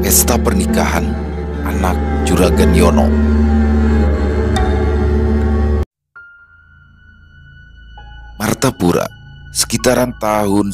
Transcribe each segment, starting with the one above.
Pesta pernikahan anak Juragan Yono. Martapura, sekitaran tahun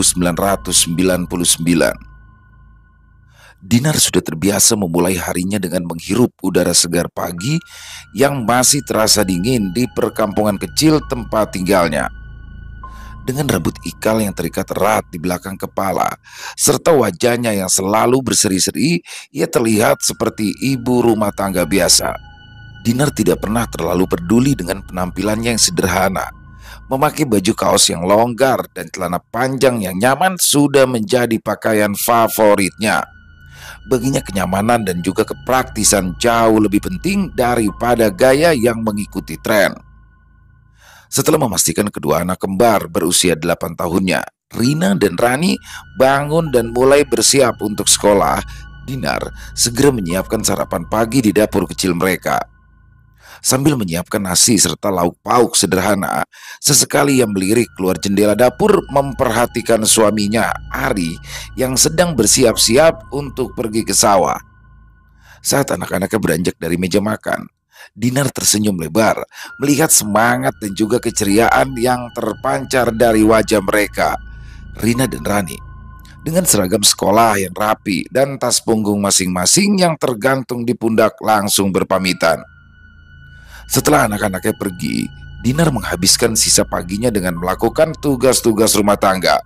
1999. Dinar sudah terbiasa memulai harinya dengan menghirup udara segar pagi yang masih terasa dingin di perkampungan kecil tempat tinggalnya. Dengan rambut ikal yang terikat erat di belakang kepala, serta wajahnya yang selalu berseri-seri, ia terlihat seperti ibu rumah tangga biasa. Dinar tidak pernah terlalu peduli dengan penampilannya yang sederhana. Memakai baju kaos yang longgar dan celana panjang yang nyaman sudah menjadi pakaian favoritnya. Baginya kenyamanan dan juga kepraktisan jauh lebih penting daripada gaya yang mengikuti tren. Setelah memastikan kedua anak kembar berusia 8 tahunnya, Rina dan Rani bangun dan mulai bersiap untuk sekolah, Dinar segera menyiapkan sarapan pagi di dapur kecil mereka. Sambil menyiapkan nasi serta lauk pauk sederhana, sesekali ia melirik keluar jendela dapur memperhatikan suaminya, Ari, yang sedang bersiap-siap untuk pergi ke sawah. Saat anak-anaknya beranjak dari meja makan, Dinar tersenyum lebar melihat semangat dan juga keceriaan yang terpancar dari wajah mereka. Rina dan Rani dengan seragam sekolah yang rapi dan tas punggung masing-masing yang tergantung di pundak langsung berpamitan. Setelah anak-anaknya pergi, Dinar menghabiskan sisa paginya dengan melakukan tugas-tugas rumah tangga.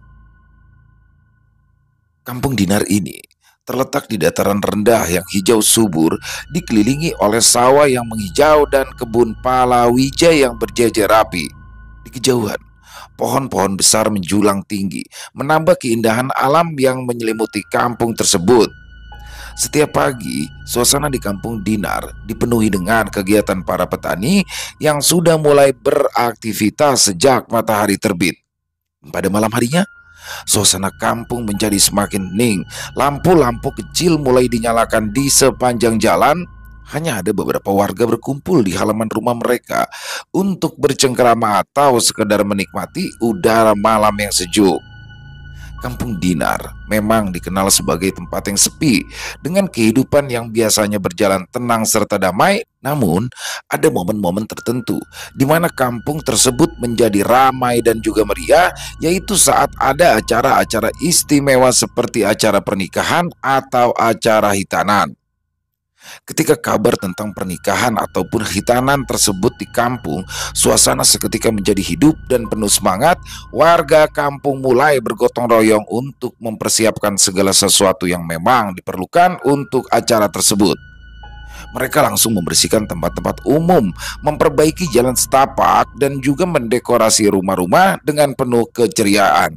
Kampung Dinar ini terletak di dataran rendah yang hijau subur, dikelilingi oleh sawah yang menghijau dan kebun palawija yang berjejer rapi. Di kejauhan, pohon-pohon besar menjulang tinggi, menambah keindahan alam yang menyelimuti kampung tersebut. Setiap pagi, suasana di kampung Dinar dipenuhi dengan kegiatan para petani yang sudah mulai beraktivitas sejak matahari terbit. Pada malam harinya, suasana kampung menjadi semakin hening. Lampu-lampu kecil mulai dinyalakan di sepanjang jalan. Hanya ada beberapa warga berkumpul di halaman rumah mereka untuk bercengkerama atau sekedar menikmati udara malam yang sejuk. Kampung Dinar memang dikenal sebagai tempat yang sepi, dengan kehidupan yang biasanya berjalan tenang serta damai. Namun, ada momen-momen tertentu di mana kampung tersebut menjadi ramai dan juga meriah, yaitu saat ada acara-acara istimewa seperti acara pernikahan atau acara hitanan. Ketika kabar tentang pernikahan ataupun hitanan tersebut di kampung, suasana seketika menjadi hidup dan penuh semangat. Warga kampung mulai bergotong royong untuk mempersiapkan segala sesuatu yang memang diperlukan untuk acara tersebut. Mereka langsung membersihkan tempat-tempat umum, memperbaiki jalan setapak, dan juga mendekorasi rumah-rumah dengan penuh keceriaan.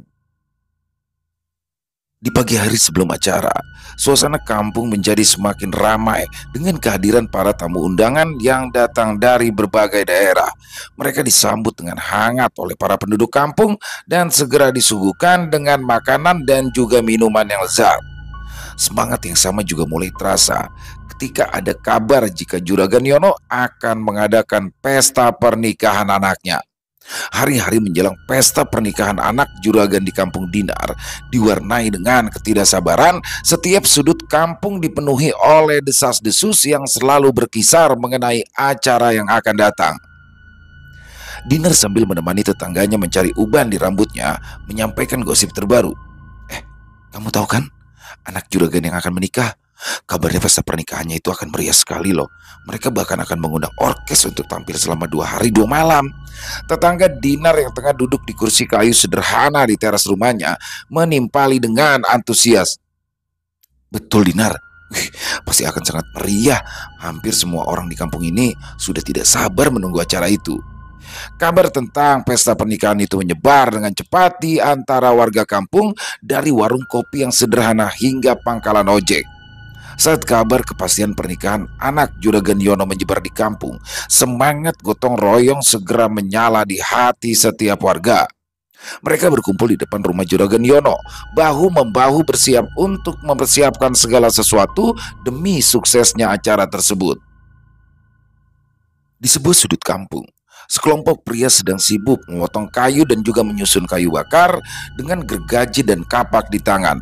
Di pagi hari sebelum acara, suasana kampung menjadi semakin ramai dengan kehadiran para tamu undangan yang datang dari berbagai daerah. Mereka disambut dengan hangat oleh para penduduk kampung dan segera disuguhkan dengan makanan dan juga minuman yang lezat. Semangat yang sama juga mulai terasa ketika ada kabar jika Juragan Yono akan mengadakan pesta pernikahan anaknya. Hari-hari menjelang pesta pernikahan anak Juragan di kampung Dinar diwarnai dengan ketidaksabaran. Setiap sudut kampung dipenuhi oleh desas-desus yang selalu berkisar mengenai acara yang akan datang. Dinar sambil menemani tetangganya mencari uban di rambutnya menyampaikan gosip terbaru. Kamu tahu kan, anak Juragan yang akan menikah? Kabarnya pesta pernikahannya itu akan meriah sekali loh. Mereka bahkan akan mengundang orkes untuk tampil selama 2 hari 2 malam. Tetangga Dinar yang tengah duduk di kursi kayu sederhana di teras rumahnya menimpali dengan antusias. Betul Dinar, pasti akan sangat meriah. Hampir semua orang di kampung ini sudah tidak sabar menunggu acara itu. Kabar tentang pesta pernikahan itu menyebar dengan cepat di antara warga kampung, dari warung kopi yang sederhana hingga pangkalan ojek. Saat kabar kepastian pernikahan anak Juragan Yono menyebar di kampung, semangat gotong royong segera menyala di hati setiap warga. Mereka berkumpul di depan rumah Juragan Yono, bahu-membahu bersiap untuk mempersiapkan segala sesuatu demi suksesnya acara tersebut. Di sebuah sudut kampung, sekelompok pria sedang sibuk memotong kayu dan juga menyusun kayu bakar dengan gergaji dan kapak di tangan.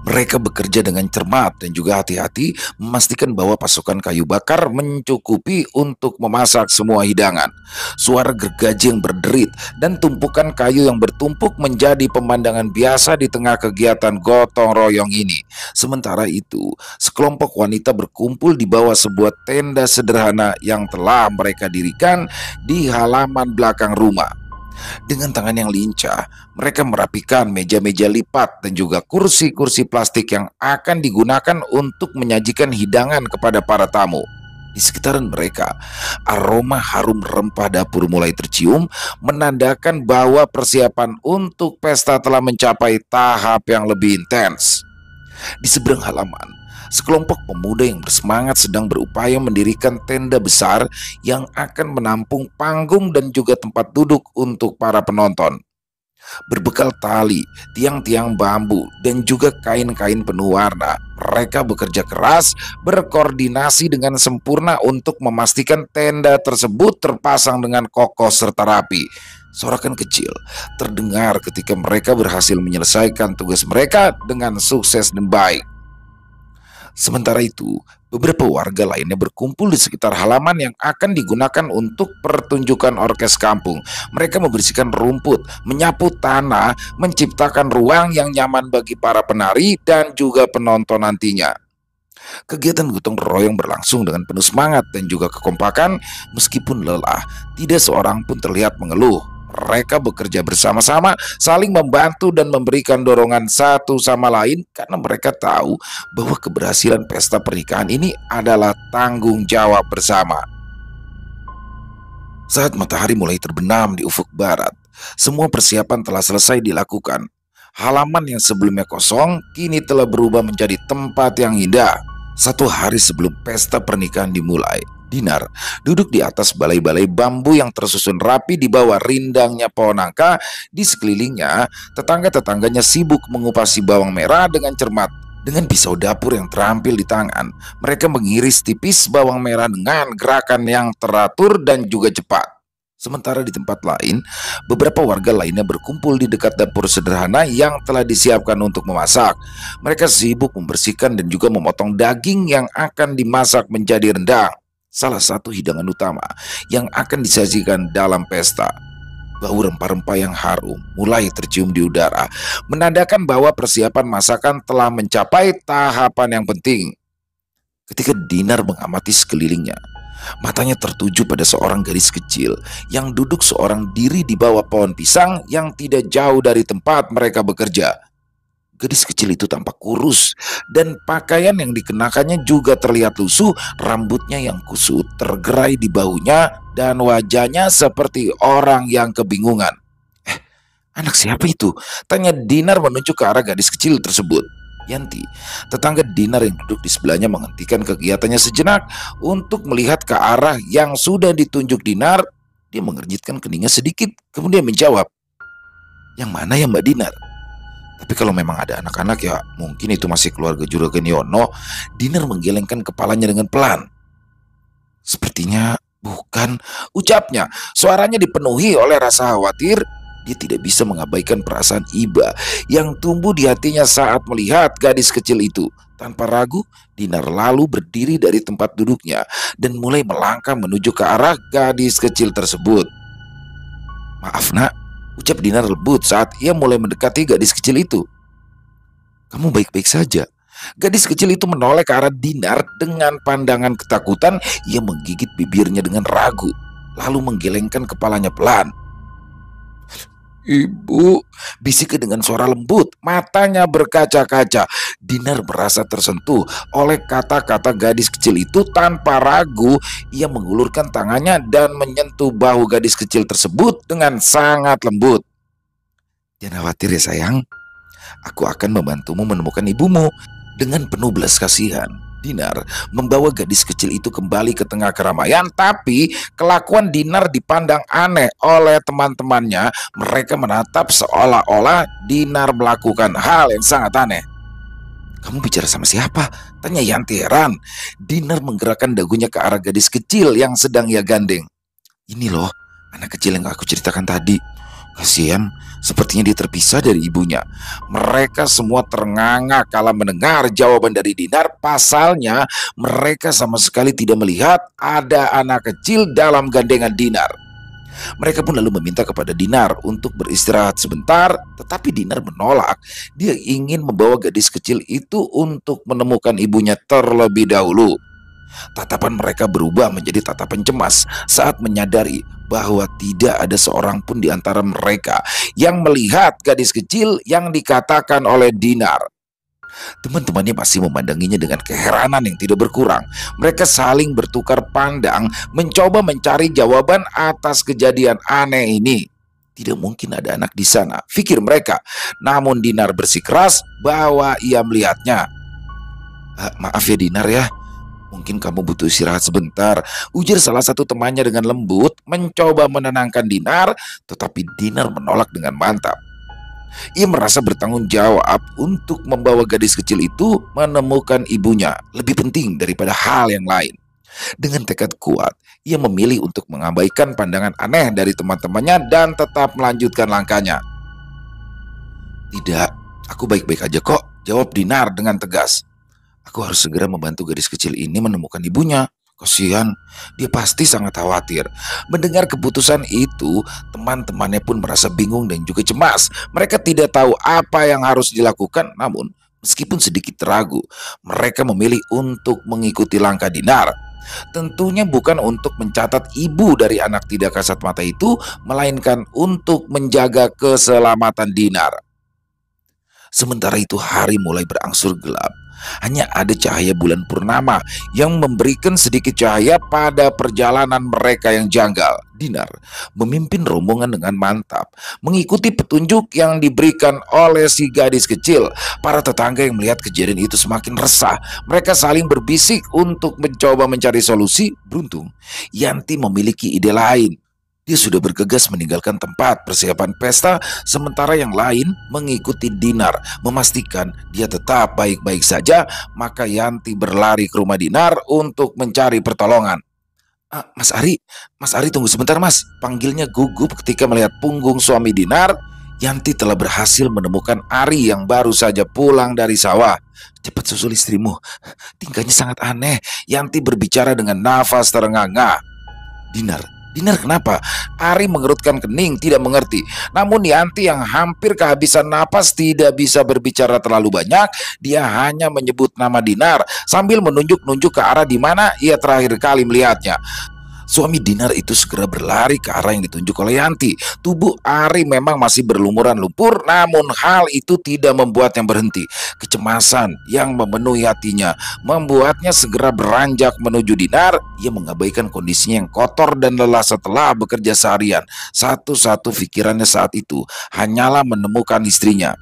Mereka bekerja dengan cermat dan juga hati-hati memastikan bahwa pasokan kayu bakar mencukupi untuk memasak semua hidangan. Suara gergaji yang berderit dan tumpukan kayu yang bertumpuk menjadi pemandangan biasa di tengah kegiatan gotong royong ini. Sementara itu, sekelompok wanita berkumpul di bawah sebuah tenda sederhana yang telah mereka dirikan di halaman belakang rumah. Dengan tangan yang lincah, mereka merapikan meja-meja lipat dan juga kursi-kursi plastik yang akan digunakan untuk menyajikan hidangan kepada para tamu. Di sekitaran mereka, aroma harum rempah dapur mulai tercium, menandakan bahwa persiapan untuk pesta telah mencapai tahap yang lebih intens. Di seberang halaman, sekelompok pemuda yang bersemangat sedang berupaya mendirikan tenda besar yang akan menampung panggung dan juga tempat duduk untuk para penonton. Berbekal tali, tiang-tiang bambu, dan juga kain-kain penuh warna, mereka bekerja keras, berkoordinasi dengan sempurna untuk memastikan tenda tersebut terpasang dengan kokoh serta rapi. Sorakan kecil terdengar ketika mereka berhasil menyelesaikan tugas mereka dengan sukses dan baik. Sementara itu, beberapa warga lainnya berkumpul di sekitar halaman yang akan digunakan untuk pertunjukan orkes kampung. Mereka membersihkan rumput, menyapu tanah, menciptakan ruang yang nyaman bagi para penari dan juga penonton nantinya. Kegiatan gotong royong berlangsung dengan penuh semangat dan juga kekompakan. Meskipun lelah, tidak seorang pun terlihat mengeluh. Mereka bekerja bersama-sama, saling membantu dan memberikan dorongan satu sama lain karena mereka tahu bahwa keberhasilan pesta pernikahan ini adalah tanggung jawab bersama. Saat matahari mulai terbenam di ufuk barat, semua persiapan telah selesai dilakukan. Halaman yang sebelumnya kosong kini telah berubah menjadi tempat yang indah. Satu hari sebelum pesta pernikahan dimulai, Dinar duduk di atas balai-balai bambu yang tersusun rapi di bawah rindangnya pohon nangka. Di sekelilingnya, tetangga-tetangganya sibuk mengupasi bawang merah dengan cermat. Dengan pisau dapur yang terampil di tangan, mereka mengiris tipis bawang merah dengan gerakan yang teratur dan juga cepat. Sementara di tempat lain, beberapa warga lainnya berkumpul di dekat dapur sederhana yang telah disiapkan untuk memasak. Mereka sibuk membersihkan dan juga memotong daging yang akan dimasak menjadi rendang, salah satu hidangan utama yang akan disajikan dalam pesta. Bau rempah-rempah yang harum mulai tercium di udara, menandakan bahwa persiapan masakan telah mencapai tahapan yang penting. Ketika Dinar mengamati sekelilingnya, matanya tertuju pada seorang gadis kecil yang duduk seorang diri di bawah pohon pisang yang tidak jauh dari tempat mereka bekerja. Gadis kecil itu tampak kurus dan pakaian yang dikenakannya juga terlihat lusuh. Rambutnya yang kusut tergerai di bahunya dan wajahnya seperti orang yang kebingungan. Anak siapa itu? Tanya Dinar menunjuk ke arah gadis kecil tersebut. Yanti, tetangga Dinar yang duduk di sebelahnya, menghentikan kegiatannya sejenak untuk melihat ke arah yang sudah ditunjuk Dinar. Dia mengernyitkan keningnya sedikit, kemudian menjawab, "Yang mana ya Mbak Dinar?" Tapi kalau memang ada anak-anak ya mungkin itu masih keluarga Juragan Yono. Dinar menggelengkan kepalanya dengan pelan. "Sepertinya bukan," ucapnya. Suaranya dipenuhi oleh rasa khawatir. Dia tidak bisa mengabaikan perasaan iba yang tumbuh di hatinya saat melihat gadis kecil itu. Tanpa ragu, Dinar lalu berdiri dari tempat duduknya dan mulai melangkah menuju ke arah gadis kecil tersebut. "Maaf nak," ucap Dinar lembut saat ia mulai mendekati gadis kecil itu. "Kamu baik-baik saja?" Gadis kecil itu menoleh ke arah Dinar dengan pandangan ketakutan. Ia menggigit bibirnya dengan ragu, lalu menggelengkan kepalanya pelan. "Ibu," bisiknya dengan suara lembut, matanya berkaca-kaca. Dinar merasa tersentuh oleh kata-kata gadis kecil itu. Tanpa ragu, ia mengulurkan tangannya dan menyentuh bahu gadis kecil tersebut dengan sangat lembut. "Jangan khawatir ya sayang, aku akan membantumu menemukan ibumu." Dengan penuh belas kasihan, Dinar membawa gadis kecil itu kembali ke tengah keramaian. Tapi kelakuan Dinar dipandang aneh oleh teman-temannya. Mereka menatap seolah-olah Dinar melakukan hal yang sangat aneh. "Kamu bicara sama siapa?" tanya Yanti heran. Dinar menggerakkan dagunya ke arah gadis kecil yang sedang ia gandeng. "Ini loh, anak kecil yang aku ceritakan tadi. Kasihan, sepertinya dia terpisah dari ibunya. Mereka semua ternganga kala mendengar jawaban dari Dinar. Pasalnya, mereka sama sekali tidak melihat ada anak kecil dalam gandengan Dinar. Mereka pun lalu meminta kepada Dinar untuk beristirahat sebentar, tetapi Dinar menolak. Dia ingin membawa gadis kecil itu untuk menemukan ibunya terlebih dahulu. Tatapan mereka berubah menjadi tatapan cemas saat menyadari bahwa tidak ada seorang pun di antara mereka yang melihat gadis kecil yang dikatakan oleh Dinar. Teman-temannya masih memandanginya dengan keheranan yang tidak berkurang. Mereka saling bertukar pandang, mencoba mencari jawaban atas kejadian aneh ini. Tidak mungkin ada anak di sana, pikir mereka. Namun Dinar bersikeras bahwa ia melihatnya. Maaf ya Dinar ya, mungkin kamu butuh istirahat sebentar, ujar salah satu temannya dengan lembut, mencoba menenangkan Dinar, tetapi Dinar menolak dengan mantap. Ia merasa bertanggung jawab untuk membawa gadis kecil itu menemukan ibunya, lebih penting daripada hal yang lain. Dengan tekad kuat, ia memilih untuk mengabaikan pandangan aneh dari teman-temannya dan tetap melanjutkan langkahnya. Tidak, aku baik-baik aja kok, jawab Dinar dengan tegas. Aku harus segera membantu gadis kecil ini menemukan ibunya. Kasihan, dia pasti sangat khawatir. Mendengar keputusan itu, teman-temannya pun merasa bingung dan juga cemas. Mereka tidak tahu apa yang harus dilakukan, namun meskipun sedikit ragu, mereka memilih untuk mengikuti langkah Dinar. Tentunya bukan untuk mencatat ibu dari anak tidak kasat mata itu, melainkan untuk menjaga keselamatan Dinar. Sementara itu hari mulai berangsur gelap. Hanya ada cahaya bulan purnama yang memberikan sedikit cahaya pada perjalanan mereka yang janggal. Dinar memimpin rombongan dengan mantap, mengikuti petunjuk yang diberikan oleh si gadis kecil. Para tetangga yang melihat kejadian itu semakin resah. Mereka saling berbisik untuk mencoba mencari solusi. Beruntung, Yanti memiliki ide lain. Dia sudah bergegas meninggalkan tempat persiapan pesta, sementara yang lain mengikuti Dinar, memastikan dia tetap baik-baik saja. Maka Yanti berlari ke rumah Dinar untuk mencari pertolongan. Mas Ari tunggu sebentar mas, panggilnya gugup ketika melihat punggung suami Dinar. Yanti telah berhasil menemukan Ari yang baru saja pulang dari sawah. Cepat susul istrimu, tingkahnya sangat aneh, Yanti berbicara dengan nafas terengah-engah. Dinar kenapa? Ari mengerutkan kening, tidak mengerti. Namun Yanti yang hampir kehabisan napas tidak bisa berbicara terlalu banyak. Dia hanya menyebut nama Dinar sambil menunjuk-nunjuk ke arah di mana ia terakhir kali melihatnya. Suami Dinar itu segera berlari ke arah yang ditunjuk oleh Yanti. Tubuh Ari memang masih berlumuran lumpur, namun hal itu tidak membuatnya berhenti. Kecemasan yang memenuhi hatinya membuatnya segera beranjak menuju Dinar. Ia mengabaikan kondisinya yang kotor dan lelah setelah bekerja seharian. Satu-satu pikirannya saat itu hanyalah menemukan istrinya.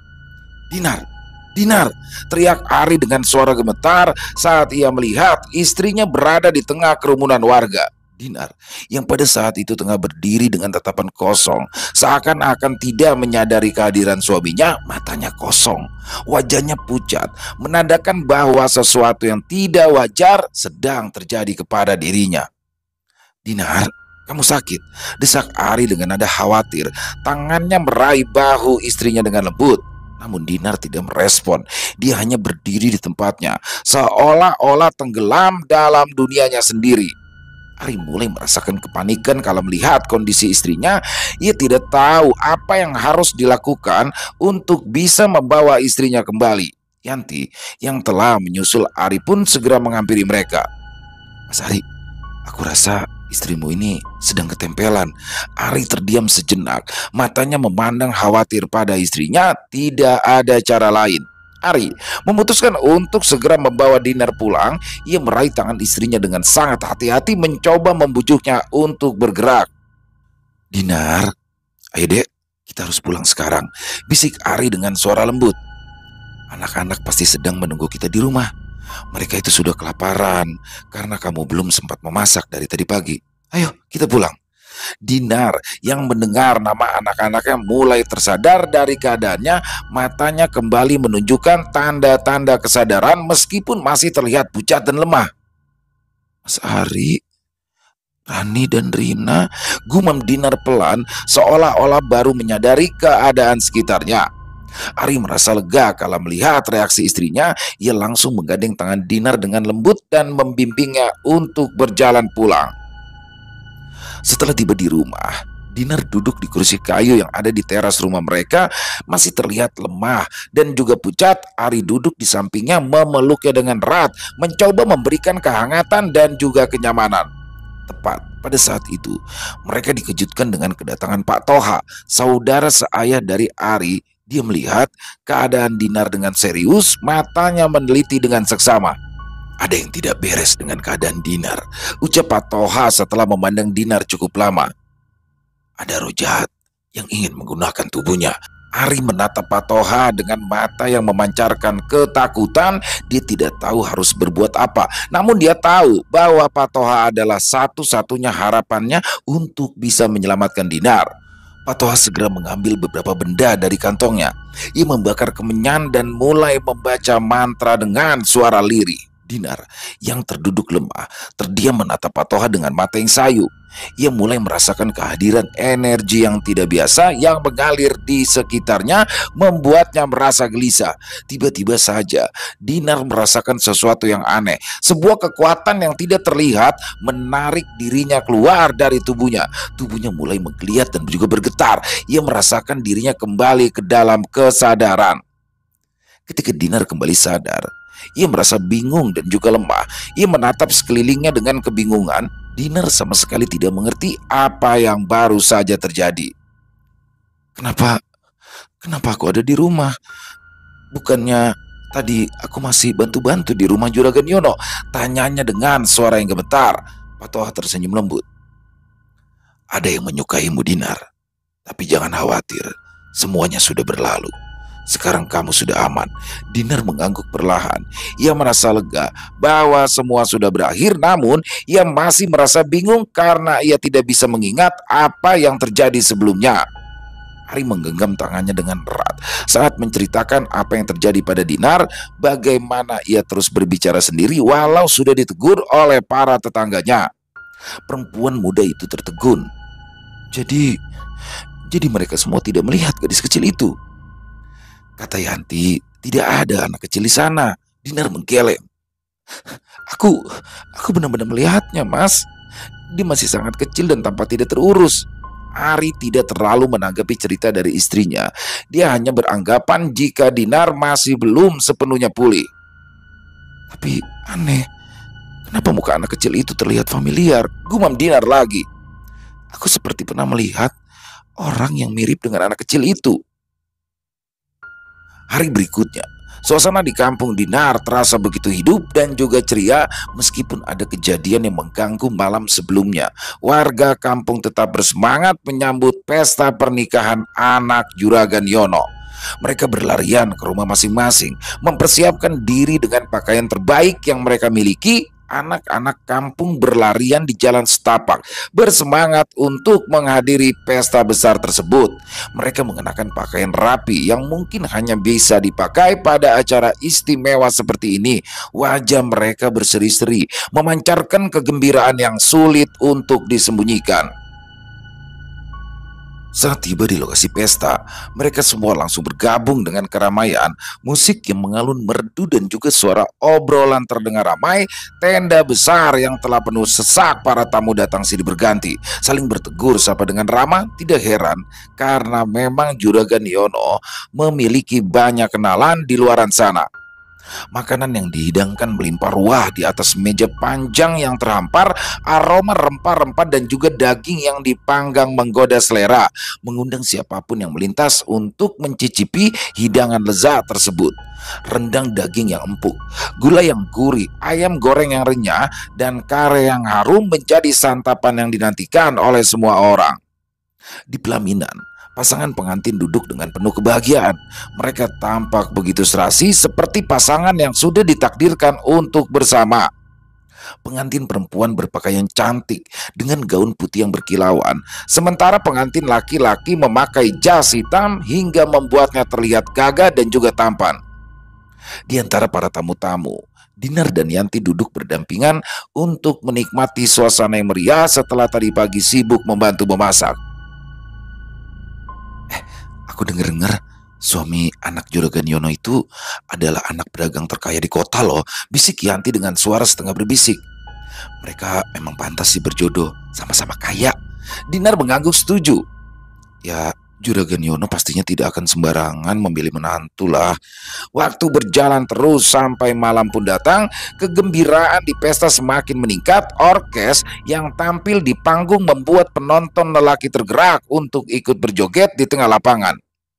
Dinar, teriak Ari dengan suara gemetar saat ia melihat istrinya berada di tengah kerumunan warga. Dinar yang pada saat itu tengah berdiri dengan tatapan kosong, seakan-akan tidak menyadari kehadiran suaminya. Matanya kosong, wajahnya pucat, menandakan bahwa sesuatu yang tidak wajar sedang terjadi kepada dirinya. Dinar, kamu sakit? Desak Ari dengan nada khawatir. Tangannya meraih bahu istrinya dengan lembut. Namun Dinar tidak merespon. Dia hanya berdiri di tempatnya, seolah-olah tenggelam dalam dunianya sendiri. Ari mulai merasakan kepanikan kalau melihat kondisi istrinya. Ia tidak tahu apa yang harus dilakukan untuk bisa membawa istrinya kembali. Yanti yang telah menyusul Ari pun segera menghampiri mereka. Mas Ari, aku rasa istrimu ini sedang ketempelan. Ari terdiam sejenak, matanya memandang khawatir pada istrinya. Tidak ada cara lain. Ari memutuskan untuk segera membawa Dinar pulang. Ia meraih tangan istrinya dengan sangat hati-hati, mencoba membujuknya untuk bergerak. Dinar, ayo dek, kita harus pulang sekarang, bisik Ari dengan suara lembut. Anak-anak pasti sedang menunggu kita di rumah. Mereka itu sudah kelaparan karena kamu belum sempat memasak dari tadi pagi. Ayo kita pulang. Dinar yang mendengar nama anak-anaknya mulai tersadar dari keadaannya. Matanya kembali menunjukkan tanda-tanda kesadaran meskipun masih terlihat pucat dan lemah. Mas Ari, Rani dan Rina, gumam Dinar pelan seolah-olah baru menyadari keadaan sekitarnya. Ari merasa lega kala melihat reaksi istrinya. Ia langsung menggandeng tangan Dinar dengan lembut dan membimbingnya untuk berjalan pulang. Setelah tiba di rumah, Dinar duduk di kursi kayu yang ada di teras rumah mereka. Masih terlihat lemah dan juga pucat. Ari duduk di sampingnya memeluknya dengan erat, mencoba memberikan kehangatan dan juga kenyamanan. Tepat pada saat itu, mereka dikejutkan dengan kedatangan Pak Toha, saudara seayah dari Ari. Dia melihat keadaan Dinar dengan serius, matanya meneliti dengan seksama. "Ada yang tidak beres dengan keadaan Dinar," ucap Pak Toha setelah memandang Dinar cukup lama. "Ada roh jahat yang ingin menggunakan tubuhnya." Ari menatap Pak Toha dengan mata yang memancarkan ketakutan. Dia tidak tahu harus berbuat apa. Namun dia tahu bahwa Pak Toha adalah satu-satunya harapannya untuk bisa menyelamatkan Dinar. Pak Toha segera mengambil beberapa benda dari kantongnya. Ia membakar kemenyan dan mulai membaca mantra dengan suara lirih. Dinar yang terduduk lemah terdiam menatap Pak Toha dengan mata yang sayu. Ia mulai merasakan kehadiran energi yang tidak biasa yang mengalir di sekitarnya, membuatnya merasa gelisah. Tiba-tiba saja Dinar merasakan sesuatu yang aneh. Sebuah kekuatan yang tidak terlihat menarik dirinya keluar dari tubuhnya. Tubuhnya mulai menggeliat dan juga bergetar. Ia merasakan dirinya kembali ke dalam kesadaran. Ketika Dinar kembali sadar, ia merasa bingung dan juga lemah. Ia menatap sekelilingnya dengan kebingungan. Dinar sama sekali tidak mengerti apa yang baru saja terjadi. Kenapa aku ada di rumah? Bukannya tadi aku masih bantu-bantu di rumah Juragan Yono? Tanyanya dengan suara yang gemetar. Pak Toha tersenyum lembut. "Ada yang menyukaimu, Dinar. Tapi jangan khawatir, semuanya sudah berlalu. Sekarang kamu sudah aman." Dinar mengangguk perlahan. Ia merasa lega bahwa semua sudah berakhir. Namun ia masih merasa bingung karena ia tidak bisa mengingat apa yang terjadi sebelumnya. Ari menggenggam tangannya dengan erat saat menceritakan apa yang terjadi pada Dinar. Bagaimana ia terus berbicara sendiri walau sudah ditegur oleh para tetangganya. Perempuan muda itu tertegun. Jadi mereka semua tidak melihat gadis kecil itu?" Kata Yanti, "Tidak ada anak kecil di sana." Dinar menggeleng. Aku benar-benar melihatnya, Mas. Dia masih sangat kecil dan tampak tidak terurus." Ari tidak terlalu menanggapi cerita dari istrinya. Dia hanya beranggapan jika Dinar masih belum sepenuhnya pulih. "Tapi aneh, kenapa muka anak kecil itu terlihat familiar?" gumam Dinar lagi. "Aku seperti pernah melihat orang yang mirip dengan anak kecil itu." Hari berikutnya, suasana di kampung Dinar terasa begitu hidup dan juga ceria meskipun ada kejadian yang mengganggu malam sebelumnya. Warga kampung tetap bersemangat menyambut pesta pernikahan anak Juragan Yono. Mereka berlarian ke rumah masing-masing, mempersiapkan diri dengan pakaian terbaik yang mereka miliki. Anak-anak kampung berlarian di jalan setapak, bersemangat untuk menghadiri pesta besar tersebut. Mereka mengenakan pakaian rapi yang mungkin hanya bisa dipakai pada acara istimewa seperti ini. Wajah mereka berseri-seri, memancarkan kegembiraan yang sulit untuk disembunyikan. Saat tiba di lokasi pesta, mereka semua langsung bergabung dengan keramaian. Musik yang mengalun merdu dan juga suara obrolan terdengar ramai. Tenda besar yang telah penuh sesak para tamu datang silih berganti, saling bertegur sapa dengan ramah. Tidak heran karena memang Juragan Yono memiliki banyak kenalan di luaran sana. Makanan yang dihidangkan melimpah ruah di atas meja panjang yang terhampar. Aroma rempah-rempah dan juga daging yang dipanggang menggoda selera, mengundang siapapun yang melintas untuk mencicipi hidangan lezat tersebut. Rendang daging yang empuk, gulai yang gurih, ayam goreng yang renyah, dan kare yang harum menjadi santapan yang dinantikan oleh semua orang. Di pelaminan, pasangan pengantin duduk dengan penuh kebahagiaan. Mereka tampak begitu serasi seperti pasangan yang sudah ditakdirkan untuk bersama. Pengantin perempuan berpakaian cantik dengan gaun putih yang berkilauan, sementara pengantin laki-laki memakai jas hitam hingga membuatnya terlihat gagah dan juga tampan. Di antara para tamu-tamu, Dinar dan Yanti duduk berdampingan untuk menikmati suasana yang meriah setelah tadi pagi sibuk membantu memasak. Aku dengar-dengar suami anak Juragan Yono itu adalah anak pedagang terkaya di kota loh, bisik Yanti dengan suara setengah berbisik. Mereka memang pantas sih berjodoh, sama-sama kaya. Dinar mengangguk setuju. Ya, Juragan Yono pastinya tidak akan sembarangan memilih menantu lah. Waktu berjalan terus sampai malam pun datang, kegembiraan di pesta semakin meningkat. Orkes yang tampil di panggung membuat penonton lelaki tergerak untuk ikut berjoget di tengah lapangan.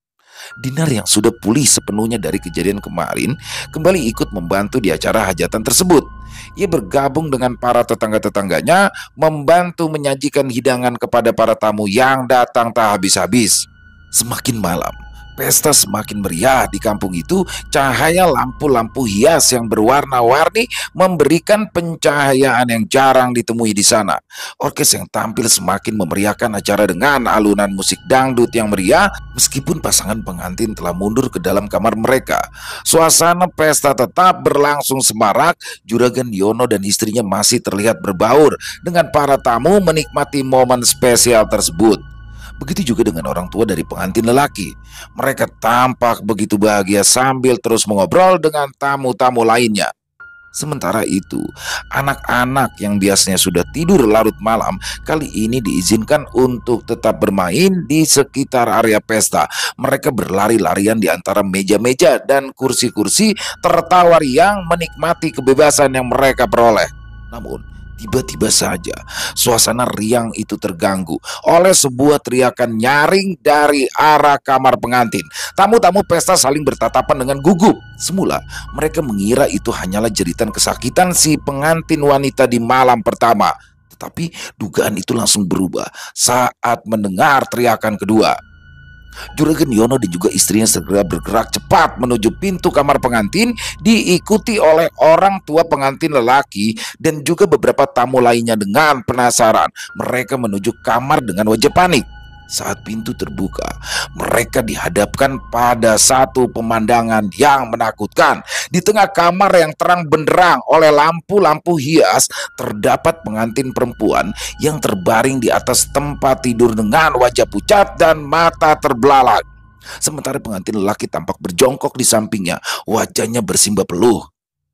Dinar yang sudah pulih sepenuhnya dari kejadian kemarin kembali ikut membantu di acara hajatan tersebut. Ia bergabung dengan para tetangga-tetangganya membantu menyajikan hidangan kepada para tamu yang datang tak habis-habis. Semakin malam, pesta semakin meriah di kampung itu. Cahaya lampu-lampu hias yang berwarna-warni memberikan pencahayaan yang jarang ditemui di sana. Orkes yang tampil semakin memeriahkan acara dengan alunan musik dangdut yang meriah. Meskipun pasangan pengantin telah mundur ke dalam kamar mereka, suasana pesta tetap berlangsung semarak. Juragan Yono dan istrinya masih terlihat berbaur dengan para tamu menikmati momen spesial tersebut. Begitu juga dengan orang tua dari pengantin lelaki. Mereka tampak begitu bahagia sambil terus mengobrol dengan tamu-tamu lainnya. Sementara itu, anak-anak yang biasanya sudah tidur larut malam kali ini diizinkan untuk tetap bermain di sekitar area pesta. Mereka berlari-larian di antara meja-meja dan kursi-kursi, tertawa riang menikmati kebebasan yang mereka peroleh. Namun, tiba-tiba saja suasana riang itu terganggu oleh sebuah teriakan nyaring dari arah kamar pengantin. Tamu-tamu pesta saling bertatapan dengan gugup. Semula mereka mengira itu hanyalah jeritan kesakitan si pengantin wanita di malam pertama. Tetapi dugaan itu langsung berubah saat mendengar teriakan kedua. Juragan Yono dan juga istrinya segera bergerak cepat menuju pintu kamar pengantin, diikuti oleh orang tua pengantin lelaki dan juga beberapa tamu lainnya. Dengan penasaran, mereka menuju kamar dengan wajah panik. Saat pintu terbuka, mereka dihadapkan pada satu pemandangan yang menakutkan. Di tengah kamar yang terang benderang oleh lampu-lampu hias, terdapat pengantin perempuan yang terbaring di atas tempat tidur dengan wajah pucat dan mata terbelalak. Sementara pengantin lelaki tampak berjongkok di sampingnya, wajahnya bersimbah peluh.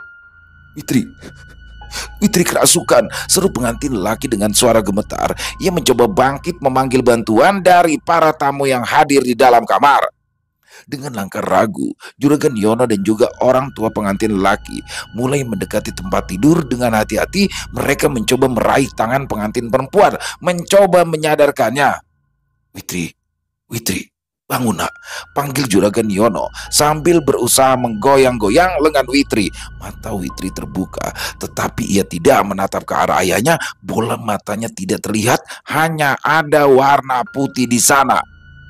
Witri kerasukan, seru pengantin lelaki dengan suara gemetar. Ia mencoba bangkit memanggil bantuan dari para tamu yang hadir di dalam kamar. Dengan langkah ragu, Juragan Yono dan juga orang tua pengantin lelaki mulai mendekati tempat tidur. Dengan hati-hati mereka mencoba meraih tangan pengantin perempuan, mencoba menyadarkannya. Witri, bangun nak, panggil Juragan Yono sambil berusaha menggoyang-goyang lengan Witri. Mata Witri terbuka, tetapi ia tidak menatap ke arah ayahnya. Bola matanya tidak terlihat, hanya ada warna putih di sana.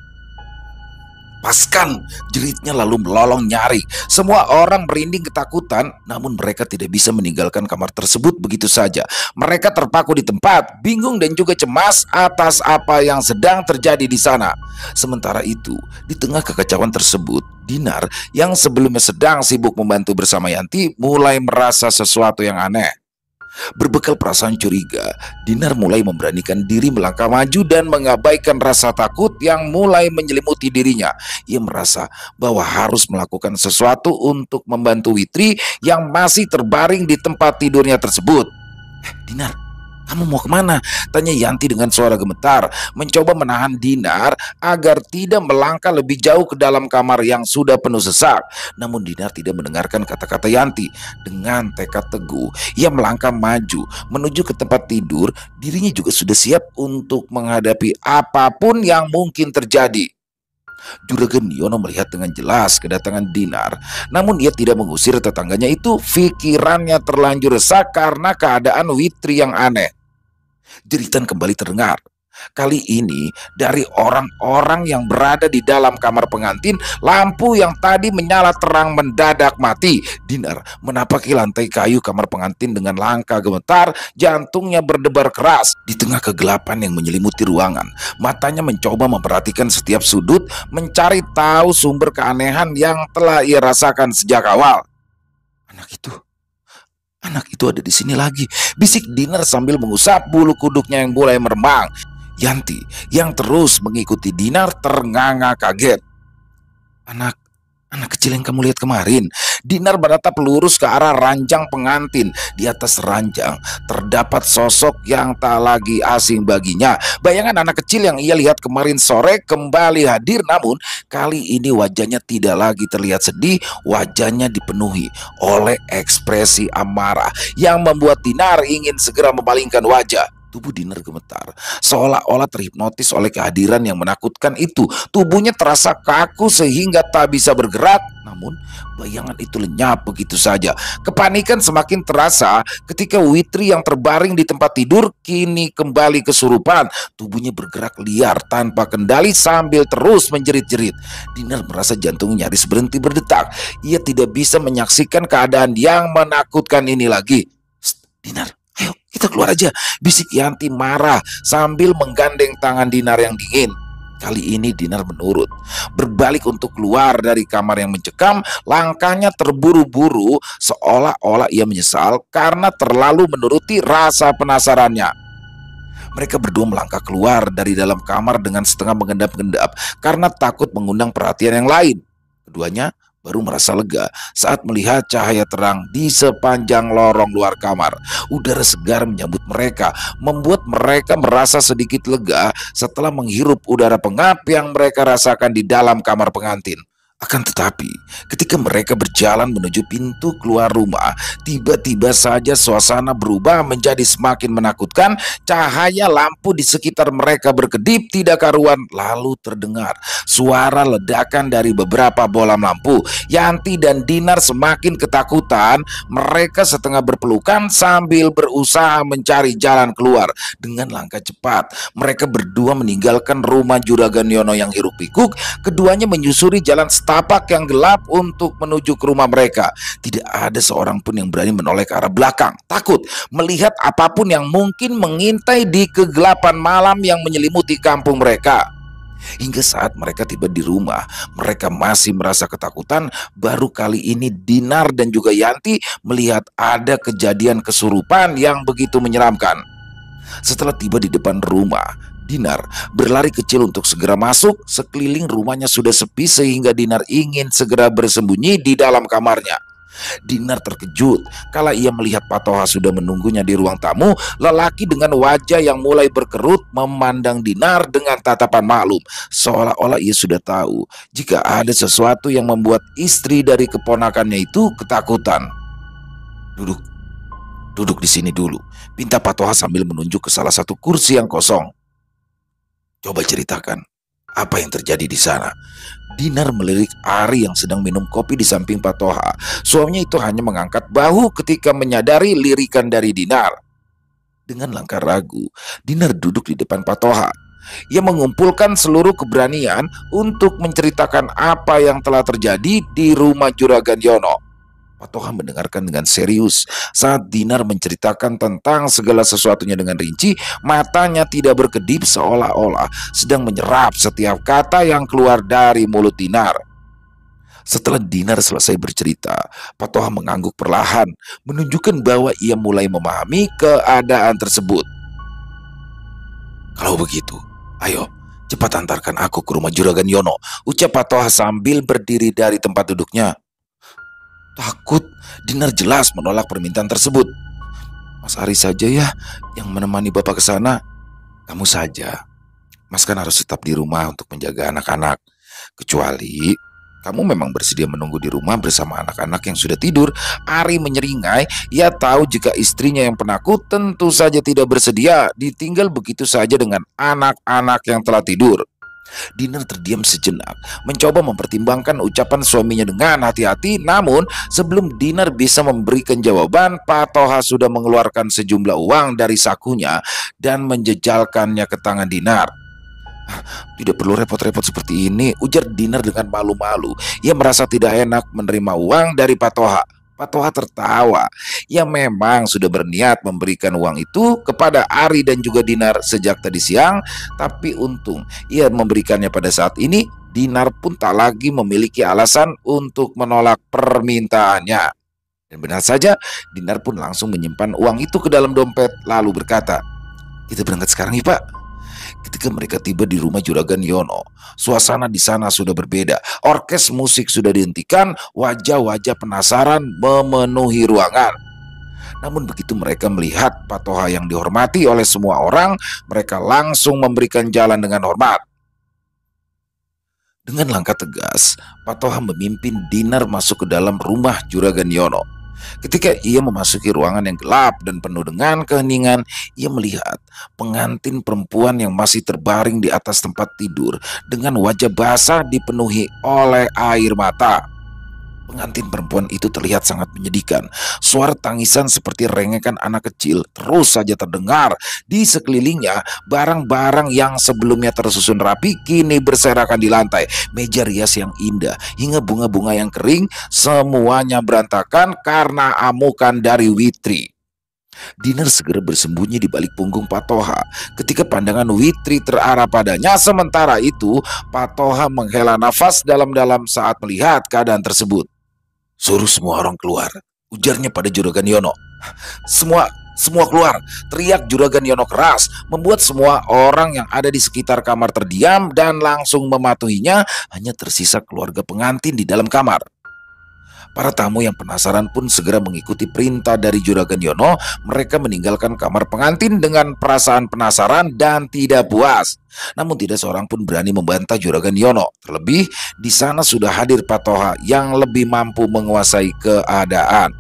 Paskan, jeritnya lalu melolong nyaring. Semua orang merinding ketakutan, namun mereka tidak bisa meninggalkan kamar tersebut begitu saja. Mereka terpaku di tempat, bingung dan juga cemas atas apa yang sedang terjadi di sana. Sementara itu, di tengah kekacauan tersebut, Dinar yang sebelumnya sedang sibuk membantu bersama Yanti mulai merasa sesuatu yang aneh. Berbekal perasaan curiga, Dinar mulai memberanikan diri melangkah maju dan mengabaikan rasa takut yang mulai menyelimuti dirinya. Ia merasa bahwa harus melakukan sesuatu untuk membantu Witri yang masih terbaring di tempat tidurnya tersebut. Dinar, kamu mau kemana? Tanya Yanti dengan suara gemetar, mencoba menahan Dinar agar tidak melangkah lebih jauh ke dalam kamar yang sudah penuh sesak. Namun Dinar tidak mendengarkan kata-kata Yanti. Dengan tekad teguh, ia melangkah maju menuju ke tempat tidur. Dirinya juga sudah siap untuk menghadapi apapun yang mungkin terjadi. Juragan Yono melihat dengan jelas kedatangan Dinar, namun ia tidak mengusir tetangganya itu. Pikirannya terlanjur resah karena keadaan Witri yang aneh. Jeritan kembali terdengar. Kali ini dari orang-orang yang berada di dalam kamar pengantin. Lampu yang tadi menyala terang mendadak mati. Dinar menapaki lantai kayu kamar pengantin dengan langkah gemetar. Jantungnya berdebar keras. Di tengah kegelapan yang menyelimuti ruangan, matanya mencoba memperhatikan setiap sudut, mencari tahu sumber keanehan yang telah ia rasakan sejak awal. Anak itu ada di sini lagi, bisik Dinar sambil mengusap bulu kuduknya yang mulai meremang. Yanti yang terus mengikuti Dinar ternganga kaget. Anak Anak kecil yang kamu lihat kemarin. Dinar beratap lurus ke arah ranjang pengantin. Di atas ranjang terdapat sosok yang tak lagi asing baginya. Bayangan anak kecil yang ia lihat kemarin sore kembali hadir, namun kali ini wajahnya tidak lagi terlihat sedih. Wajahnya dipenuhi oleh ekspresi amarah yang membuat Dinar ingin segera memalingkan wajah. Tubuh Dinar gemetar, seolah-olah terhipnotis oleh kehadiran yang menakutkan itu. Tubuhnya terasa kaku sehingga tak bisa bergerak. Namun bayangan itu lenyap begitu saja. Kepanikan semakin terasa ketika Witri yang terbaring di tempat tidur kini kembali kesurupan. Tubuhnya bergerak liar tanpa kendali sambil terus menjerit-jerit. Dinar merasa jantungnya nyaris berhenti berdetak. Ia tidak bisa menyaksikan keadaan yang menakutkan ini lagi. Dinar, ayo kita keluar aja, bisik Yanti marah sambil menggandeng tangan Dinar yang dingin. Kali ini Dinar menurut. Berbalik untuk keluar dari kamar yang mencekam, langkahnya terburu-buru seolah-olah ia menyesal karena terlalu menuruti rasa penasarannya. Mereka berdua melangkah keluar dari dalam kamar dengan setengah mengendap-endap karena takut mengundang perhatian yang lain. Keduanya baru merasa lega saat melihat cahaya terang di sepanjang lorong luar kamar. Udara segar menyambut mereka, membuat mereka merasa sedikit lega setelah menghirup udara pengap yang mereka rasakan di dalam kamar pengantin. Akan tetapi, ketika mereka berjalan menuju pintu keluar rumah, tiba-tiba saja suasana berubah menjadi semakin menakutkan. Cahaya lampu di sekitar mereka berkedip tidak karuan, lalu terdengar suara ledakan dari beberapa bolam lampu. Yanti dan Dinar semakin ketakutan. Mereka setengah berpelukan sambil berusaha mencari jalan keluar. Dengan langkah cepat, mereka berdua meninggalkan rumah Juragan Yono yang hiruk pikuk. Keduanya menyusuri jalan tapak yang gelap untuk menuju ke rumah mereka. Tidak ada seorang pun yang berani menoleh ke arah belakang, takut melihat apapun yang mungkin mengintai di kegelapan malam yang menyelimuti kampung mereka. Hingga saat mereka tiba di rumah, mereka masih merasa ketakutan. Baru kali ini Dinar dan juga Yanti melihat ada kejadian kesurupan yang begitu menyeramkan. Setelah tiba di depan rumah, Dinar berlari kecil untuk segera masuk. Sekeliling rumahnya sudah sepi sehingga Dinar ingin segera bersembunyi di dalam kamarnya. Dinar terkejut kala ia melihat Patoha sudah menunggunya di ruang tamu. Lelaki dengan wajah yang mulai berkerut memandang Dinar dengan tatapan maklum, seolah-olah ia sudah tahu jika ada sesuatu yang membuat istri dari keponakannya itu ketakutan. Duduk, duduk di sini dulu, pinta Patoha sambil menunjuk ke salah satu kursi yang kosong. Coba ceritakan, apa yang terjadi di sana? Dinar melirik Ari yang sedang minum kopi di samping Patoha. Suaminya itu hanya mengangkat bahu ketika menyadari lirikan dari Dinar. Dengan langkah ragu, Dinar duduk di depan Patoha. Ia mengumpulkan seluruh keberanian untuk menceritakan apa yang telah terjadi di rumah Juragan Yono. Patoha mendengarkan dengan serius saat Dinar menceritakan tentang segala sesuatunya dengan rinci. Matanya tidak berkedip seolah-olah sedang menyerap setiap kata yang keluar dari mulut Dinar. Setelah Dinar selesai bercerita, Patoha mengangguk perlahan, menunjukkan bahwa ia mulai memahami keadaan tersebut. Kalau begitu, ayo cepat antarkan aku ke rumah Juragan Yono, ucap Patoha sambil berdiri dari tempat duduknya. Takut, Dinar jelas menolak permintaan tersebut. Mas Ari saja ya yang menemani Bapak ke sana. Kamu saja. Mas kan harus tetap di rumah untuk menjaga anak-anak. Kecuali kamu memang bersedia menunggu di rumah bersama anak-anak yang sudah tidur. Ari menyeringai. Ia tahu jika istrinya yang penakut tentu saja tidak bersedia ditinggal begitu saja dengan anak-anak yang telah tidur. Dinar terdiam sejenak, mencoba mempertimbangkan ucapan suaminya dengan hati-hati. Namun sebelum Dinar bisa memberikan jawaban, Patoha sudah mengeluarkan sejumlah uang dari sakunya dan menjejalkannya ke tangan Dinar. Tidak perlu repot-repot seperti ini, ujar Dinar dengan malu-malu. Ia merasa tidak enak menerima uang dari Patoha. Patoha tertawa. Ia memang sudah berniat memberikan uang itu kepada Ari dan juga Dinar sejak tadi siang, tapi untung ia memberikannya pada saat ini. Dinar pun tak lagi memiliki alasan untuk menolak permintaannya. Dan benar saja, Dinar pun langsung menyimpan uang itu ke dalam dompet lalu berkata, "Kita berangkat sekarang yuk, Pak." Ketika mereka tiba di rumah Juragan Yono, suasana di sana sudah berbeda. Orkes musik sudah dihentikan, wajah-wajah penasaran memenuhi ruangan. Namun begitu mereka melihat Patoha yang dihormati oleh semua orang, mereka langsung memberikan jalan dengan hormat. Dengan langkah tegas, Patoha memimpin Dinar masuk ke dalam rumah Juragan Yono. Ketika ia memasuki ruangan yang gelap dan penuh dengan keheningan, ia melihat pengantin perempuan yang masih terbaring di atas tempat tidur dengan wajah basah dipenuhi oleh air mata. Pengantin perempuan itu terlihat sangat menyedihkan. Suara tangisan seperti rengekan anak kecil terus saja terdengar. Di sekelilingnya, barang-barang yang sebelumnya tersusun rapi kini berserakan di lantai. Meja rias yang indah hingga bunga-bunga yang kering, semuanya berantakan karena amukan dari Witri. Dinar segera bersembunyi di balik punggung Patoha ketika pandangan Witri terarah padanya. Sementara itu, Patoha menghela nafas dalam-dalam saat melihat keadaan tersebut. "Suruh semua orang keluar," ujarnya pada Juragan Yono. Semua keluar!" teriak Juragan Yono keras, membuat semua orang yang ada di sekitar kamar terdiam dan langsung mematuhinya. Hanya tersisa keluarga pengantin di dalam kamar. Para tamu yang penasaran pun segera mengikuti perintah dari Juragan Yono. Mereka meninggalkan kamar pengantin dengan perasaan penasaran dan tidak puas. Namun tidak seorang pun berani membantah Juragan Yono. Terlebih di sana sudah hadir Patoha yang lebih mampu menguasai keadaan.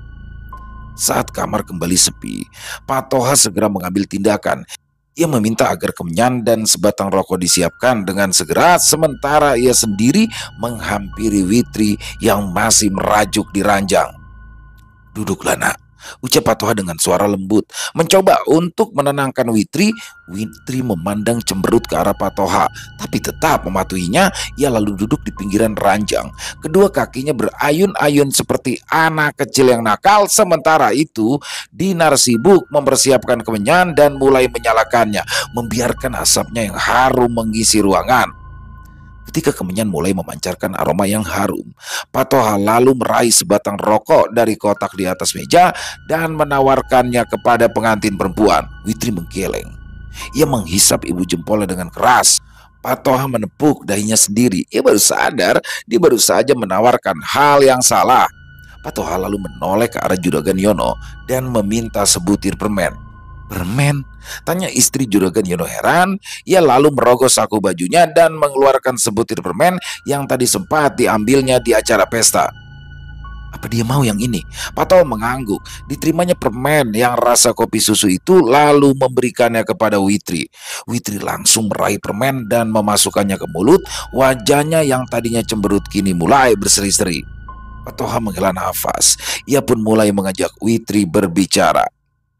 Saat kamar kembali sepi, Patoha segera mengambil tindakan. Ia meminta agar kemenyan dan sebatang rokok disiapkan dengan segera, sementara ia sendiri menghampiri Witri yang masih merajuk di ranjang. "Duduklah, Nak," ucap Patoha dengan suara lembut. Mencoba untuk menenangkan Witri. Witri memandang cemberut ke arah Patoha, tapi tetap mematuhinya. Ia lalu duduk di pinggiran ranjang. Kedua kakinya berayun-ayun seperti anak kecil yang nakal. Sementara itu, Dinar sibuk mempersiapkan kemenyan dan mulai menyalakannya, membiarkan asapnya yang harum mengisi ruangan. Ketika kemenyan mulai memancarkan aroma yang harum, Patoha lalu meraih sebatang rokok dari kotak di atas meja dan menawarkannya kepada pengantin perempuan. Witri menggeleng. Ia menghisap ibu jempolnya dengan keras. Patoha menepuk dahinya sendiri. Ia baru sadar dia baru saja menawarkan hal yang salah. Patoha lalu menoleh ke arah Juragan Yono dan meminta sebutir permen. "Permen?" tanya istri Juragan Yono heran. Ia lalu merogoh saku bajunya dan mengeluarkan sebutir permen yang tadi sempat diambilnya di acara pesta. "Apa dia mau yang ini?" Patoha mengangguk. Diterimanya permen yang rasa kopi susu itu lalu memberikannya kepada Witri. Witri langsung meraih permen dan memasukkannya ke mulut. Wajahnya yang tadinya cemberut kini mulai berseri-seri. Patoha menghela nafas. Ia pun mulai mengajak Witri berbicara.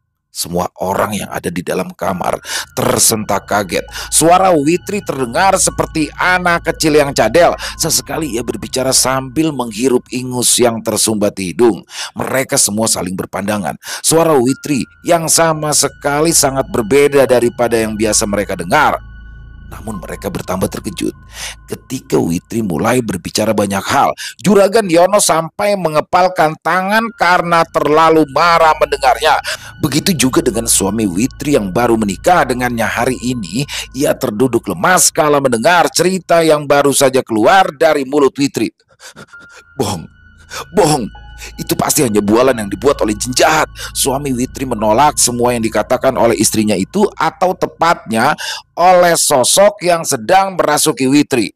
Semua orang yang ada di dalam kamar tersentak kaget. Suara Witri terdengar seperti anak kecil yang cadel. Sesekali ia berbicara sambil menghirup ingus yang tersumbat di hidung. Mereka semua saling berpandangan. Suara Witri yang sama sekali sangat berbeda daripada yang biasa mereka dengar. Namun mereka bertambah terkejut ketika Witri mulai berbicara banyak hal. Juragan Yono sampai mengepalkan tangan karena terlalu marah mendengarnya. Begitu juga dengan suami Witri yang baru menikah dengannya hari ini. Ia terduduk lemas kala mendengar cerita yang baru saja keluar dari mulut Witri. "Bohong, bohong. Itu pasti hanya bualan yang dibuat oleh jin jahat." Suami Witri menolak semua yang dikatakan oleh istrinya itu, atau tepatnya oleh sosok yang sedang merasuki Witri.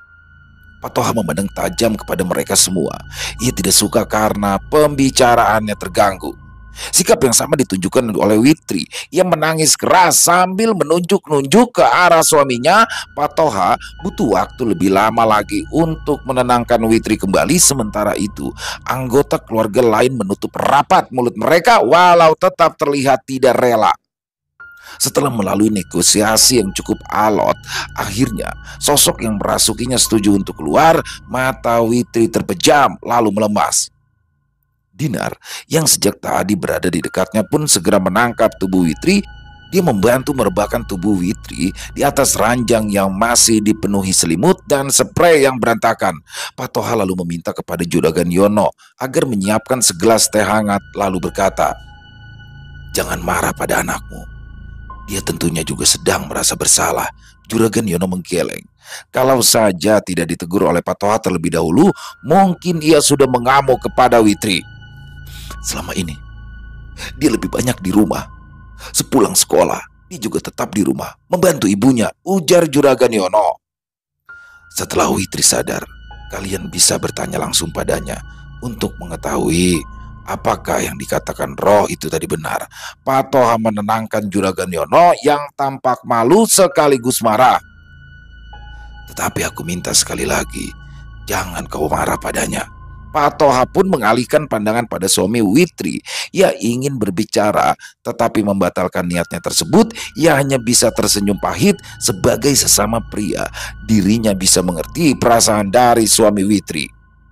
Patoha memandang tajam kepada mereka semua. Ia tidak suka karena pembicaraannya terganggu. Sikap yang sama ditunjukkan oleh Witri. Ia menangis keras sambil menunjuk-nunjuk ke arah suaminya. Patoha butuh waktu lebih lama lagi untuk menenangkan Witri kembali. Sementara itu, anggota keluarga lain menutup rapat mulut mereka walau tetap terlihat tidak rela. Setelah melalui negosiasi yang cukup alot, akhirnya sosok yang merasukinya setuju untuk keluar. Mata Witri terpejam lalu melemas. Dinar yang sejak tadi berada di dekatnya pun segera menangkap tubuh Witri. Dia membantu merebahkan tubuh Witri di atas ranjang yang masih dipenuhi selimut dan sprei yang berantakan. Patoha lalu meminta kepada Juragan Yono agar menyiapkan segelas teh hangat lalu berkata, "Jangan marah pada anakmu. Dia tentunya juga sedang merasa bersalah." Juragan Yono menggeleng. Kalau saja tidak ditegur oleh Patoha terlebih dahulu, mungkin ia sudah mengamuk kepada Witri. "Selama ini, dia lebih banyak di rumah. Sepulang sekolah, dia juga tetap di rumah, membantu ibunya," ujar Juragan Yono. Setelah Witri sadar, kalian bisa bertanya langsung padanya untuk mengetahui apakah yang dikatakan roh itu tadi benar. Patoha menenangkan Juragan Yono yang tampak malu sekaligus marah. "Tetapi aku minta sekali lagi, jangan kau marah padanya." Patoha pun mengalihkan pandangan pada suami Witri. Ia ingin berbicara, tetapi membatalkan niatnya tersebut. Ia hanya bisa tersenyum pahit. Sebagai sesama pria, dirinya bisa mengerti perasaan dari suami Witri.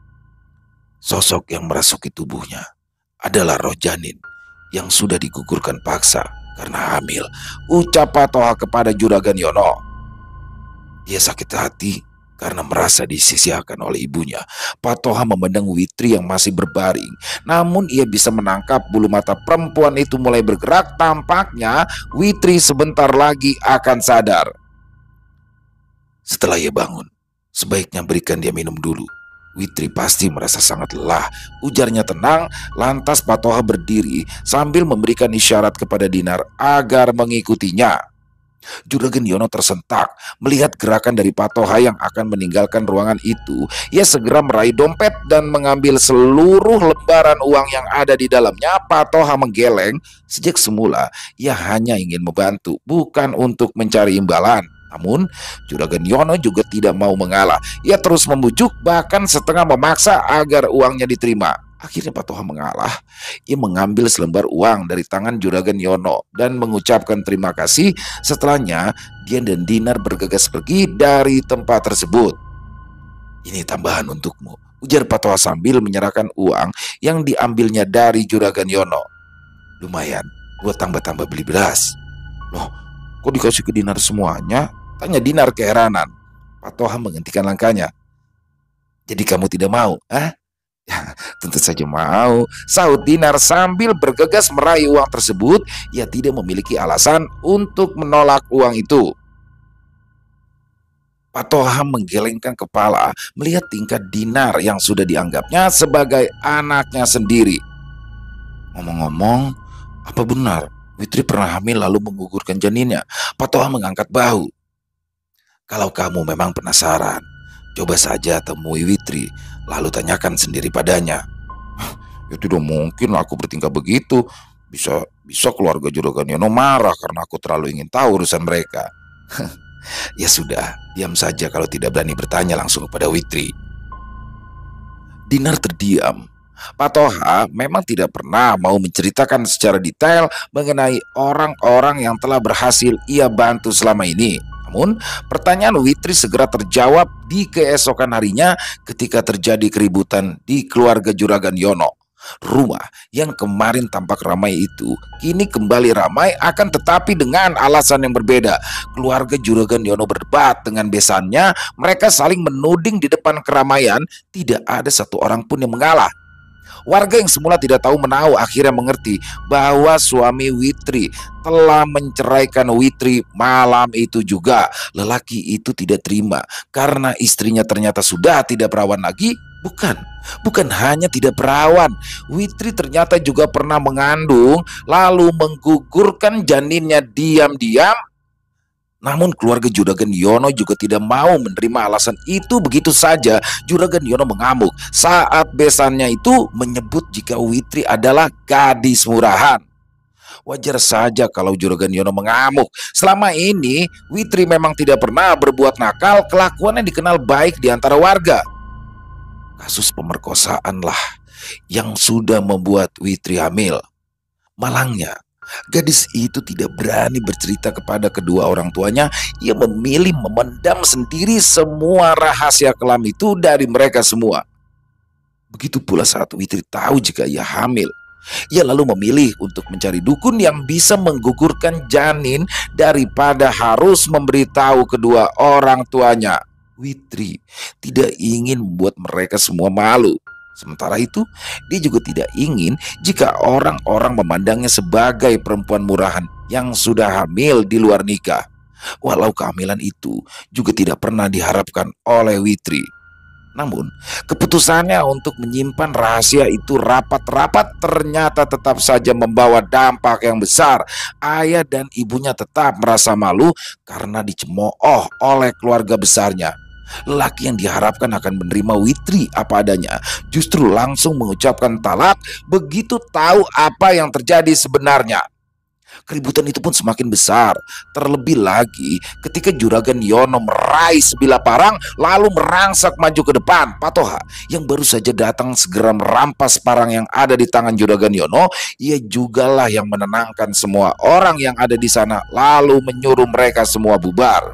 Sosok yang merasuki tubuhnya adalah roh janin yang sudah digugurkan paksa karena hamil, ucap Patoha kepada Juragan Yono. Dia sakit hati karena merasa disisihkan oleh ibunya. Patoha memandang Witri yang masih berbaring. Namun ia bisa menangkap bulu mata perempuan itu mulai bergerak. Tampaknya Witri sebentar lagi akan sadar. Setelah ia bangun, sebaiknya berikan dia minum dulu. Witri pasti merasa sangat lelah, ujarnya tenang. Lantas Patoha berdiri sambil memberikan isyarat kepada Dinar agar mengikutinya. Juragan Yono tersentak melihat gerakan dari Patoha yang akan meninggalkan ruangan itu. Ia segera meraih dompet dan mengambil seluruh lembaran uang yang ada di dalamnya. Patoha menggeleng. Sejak semula ia hanya ingin membantu, bukan untuk mencari imbalan. Namun Juragan Yono juga tidak mau mengalah. Ia terus membujuk, bahkan setengah memaksa agar uangnya diterima. Akhirnya Patoha mengalah. Ia mengambil selembar uang dari tangan Juragan Yono dan mengucapkan terima kasih. Setelahnya dia dan Dinar bergegas pergi dari tempat tersebut. "Ini tambahan untukmu," ujar Patoha sambil menyerahkan uang yang diambilnya dari Juragan Yono. "Lumayan buat tambah-tambah beli beras." "Loh, kok dikasih ke Dinar semuanya?" tanya Dinar keheranan. Patoha menghentikan langkahnya. "Jadi kamu tidak mau, ah?" "Ya, tentu saja mau," sahut Dinar sambil bergegas meraih uang tersebut. Ia tidak memiliki alasan untuk menolak uang itu. Patoha menggelengkan kepala melihat tingkah Dinar yang sudah dianggapnya sebagai anaknya sendiri. "Ngomong-ngomong, apa benar Witri pernah hamil lalu menggugurkan janinnya?" Patoha mengangkat bahu. "Kalau kamu memang penasaran, coba saja temui Witri, lalu tanyakan sendiri padanya." "Ya tidak mungkin aku bertingkah begitu. Bisa keluarga Juragan Yono marah karena aku terlalu ingin tahu urusan mereka." "Ya sudah, diam saja kalau tidak berani bertanya langsung kepada Witri." Dinar terdiam. Patoha memang tidak pernah mau menceritakan secara detail mengenai orang-orang yang telah berhasil ia bantu selama ini. Namun, pertanyaan Witri segera terjawab di keesokan harinya ketika terjadi keributan di keluarga Juragan Yono. Rumah yang kemarin tampak ramai itu kini kembali ramai, akan tetapi dengan alasan yang berbeda. Keluarga Juragan Yono berdebat dengan besannya. Mereka saling menuding di depan keramaian. Tidak ada satu orang pun yang mengalah. Warga yang semula tidak tahu menahu akhirnya mengerti bahwa suami Witri telah menceraikan Witri malam itu juga. Lelaki itu tidak terima karena istrinya ternyata sudah tidak perawan lagi. Bukan hanya tidak perawan, Witri ternyata juga pernah mengandung lalu menggugurkan janinnya diam-diam. Namun keluarga Juragan Yono juga tidak mau menerima alasan itu begitu saja. Juragan Yono mengamuk saat besannya itu menyebut jika Witri adalah gadis murahan. Wajar saja kalau Juragan Yono mengamuk. Selama ini Witri memang tidak pernah berbuat nakal. Kelakuannya dikenal baik di antara warga. Kasus pemerkosaanlah yang sudah membuat Witri hamil. Malangnya, gadis itu tidak berani bercerita kepada kedua orang tuanya. Ia memilih memendam sendiri semua rahasia kelam itu dari mereka semua. Begitu pula saat Witri tahu jika ia hamil. Ia lalu memilih untuk mencari dukun yang bisa menggugurkan janin daripada harus memberitahu kedua orang tuanya. Witri tidak ingin membuat mereka semua malu. Sementara itu, dia juga tidak ingin jika orang-orang memandangnya sebagai perempuan murahan yang sudah hamil di luar nikah. Walau kehamilan itu juga tidak pernah diharapkan oleh Witri. Namun, keputusannya untuk menyimpan rahasia itu rapat-rapat ternyata tetap saja membawa dampak yang besar. Ayah dan ibunya tetap merasa malu karena dicemooh oleh keluarga besarnya. Lelaki yang diharapkan akan menerima Witri apa adanya justru langsung mengucapkan talak begitu tahu apa yang terjadi sebenarnya. Keributan itu pun semakin besar, terlebih lagi ketika Juragan Yono meraih sebilah parang lalu merangsak maju ke depan. Patoha yang baru saja datang segera merampas parang yang ada di tangan Juragan Yono. Ia jugalah yang menenangkan semua orang yang ada di sana lalu menyuruh mereka semua bubar.